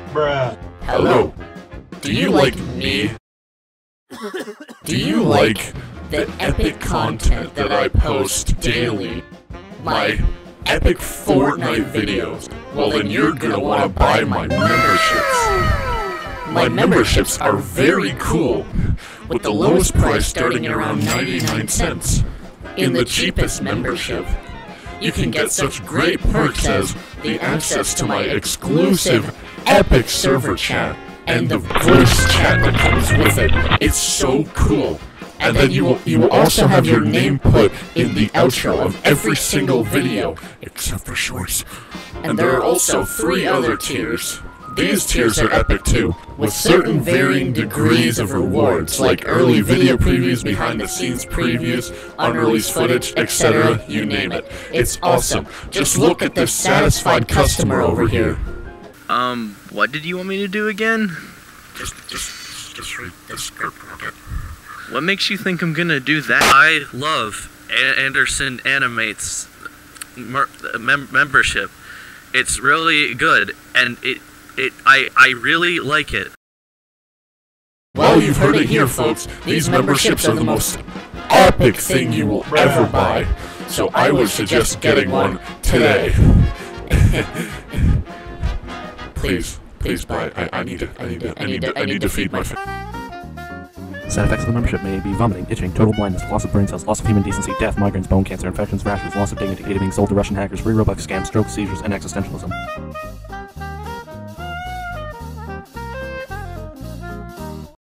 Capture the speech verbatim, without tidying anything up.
Bruh. Hello. Do you like me? Do you like the epic content that I post daily? My epic Fortnite videos? Well, then you're gonna wanna buy my memberships. My memberships are very cool, with the lowest price starting at around ninety-nine cents. In the cheapest membership, you can get such great perks as the access to my exclusive epic server chat and the voice chat that comes with it. It's so cool. And then you will, you will also have your name put in the outro of every single video, except for shorts. And there are also three other tiers. These tiers are epic too, with certain varying degrees of rewards, like early video previews, behind-the-scenes previews, unreleased footage, et cetera, you name it. It's awesome. Just look at this satisfied customer over here. Um, what did you want me to do again? Just, just, just read the script, okay? What makes you think I'm gonna do that? I love A Anderson Animates mem membership. It's really good, and it, it, I, I really like it. Well, you've heard it here, folks. These memberships are the most epic thing you will ever buy. So I would suggest getting one today. Please, please buy. I, I need to, I need to, I need to, I need to feed my family. Side effects of the membership may be vomiting, itching, total blindness, loss of brain cells, loss of human decency, death, migraines, bone cancer, infections, rashes, loss of dignity, being sold to Russian hackers, free Robux scams, strokes, seizures, and existentialism.